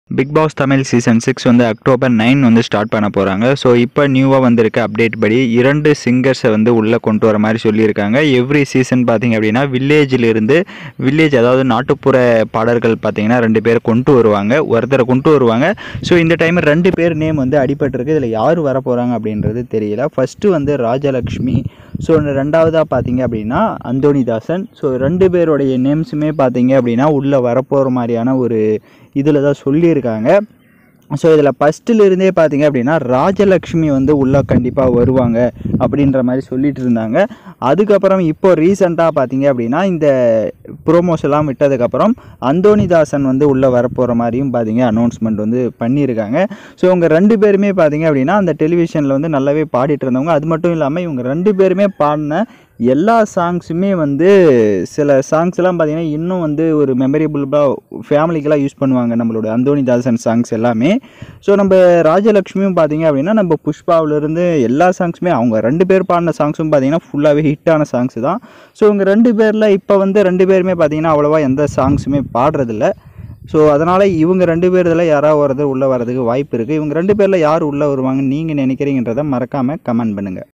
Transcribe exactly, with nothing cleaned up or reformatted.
Big Boss Tamil season six வந்து October nine வந்து start பண்ண போகிறாங்க. ஸோ இப்போ நியூவாக வந்திருக்க அப்டேட் படி இரண்டு சிங்கர்ஸை வந்து உள்ளே கொண்டு வர மாதிரி சொல்லியிருக்காங்க. எவ்ரி சீசன் பார்த்திங்க அப்படின்னா வில்லேஜிலிருந்து வில்லேஜ் அதாவது நாட்டுப்புற பாடல்கள் பார்த்திங்கன்னா ரெண்டு பேரை கொண்டு வருவாங்க, ஒருத்தரை கொண்டு வருவாங்க. ஸோ இந்த டைம் ரெண்டு பேர் நேம் வந்து அடிபட்டிருக்கு. இதில் யார் வர போகிறாங்க அப்படின்றது தெரியல. ஃபஸ்ட்டு வந்து ராஜலக்ஷ்மி, ஸோ ரெண்டாவதாக பார்த்தீங்க அப்படின்னா அந்தோணிதாசன். ஸோ ரெண்டு பேருடைய நேம்ஸுமே பார்த்தீங்க அப்படின்னா உள்ளே வரப்போகிற மாதிரியான ஒரு இதில் தான் சொல்லியிருக்காங்க. ஸோ இதில் ஃபஸ்ட்டிலிருந்தே பார்த்தீங்க அப்படின்னா ராஜலக்ஷ்மி வந்து உள்ளே கண்டிப்பாக வருவாங்க அப்படின்ற மாதிரி சொல்லிட்டு இருந்தாங்க. அதுக்கப்புறம் இப்போ ரீசெண்டாக பார்த்தீங்க அப்படின்னா இந்த ப்ரோமோஸ் எல்லாம் விட்டதுக்கப்புறம் அந்தோணிதாசன் வந்து உள்ளே வரப்போகிற மாதிரியும் பார்த்தீங்க அனௌன்ஸ்மெண்ட் வந்து பண்ணியிருக்காங்க. ஸோ இவங்க ரெண்டு பேருமே பார்த்தீங்க அப்படின்னா அந்த டெலிவிஷனில் வந்து நல்லாவே பாடிட்டு இருந்தவங்க. அது மட்டும் இல்லாமல் இவங்க ரெண்டு பேருமே பாடின எல்லா சாங்ஸுமே வந்து சில சாங்ஸ்லாம் பார்த்திங்கன்னா இன்னும் வந்து ஒரு மெமரபிளாக ஃபேமிலிக்கெலாம் யூஸ் பண்ணுவாங்க நம்மளோட அந்தோணிதாசன் சாங்ஸ் எல்லாமே. ஸோ நம்ம ராஜலக்ஷ்மியும் பார்த்திங்க அப்படின்னா நம்ம புஷ்பாவிலேருந்து எல்லா சாங்ஸுமே அவங்க ரெண்டு பேர் பாடின சாங்ஸும் பார்த்திங்கன்னா ஃபுல்லாகவே ஹிட்டான சாங்ஸ் தான். ஸோ இவங்க ரெண்டு பேரில் இப்போ வந்து ரெண்டு பேருமே பார்த்திங்கன்னா அவ்வளோவா எந்த சாங்ஸுமே பாடுறதில்ல. ஸோ அதனால் இவங்க ரெண்டு பேர் இதில் யாராவது வரது உள்ளே வரதுக்கு வாய்ப்பு இருக்குது. இவங்க ரெண்டு பேரில் யார் உள்ளே வருவாங்கன்னு நீங்கள் நினைக்கிறீங்கன்றதை மறக்காமல் கமெண்ட் பண்ணுங்கள்.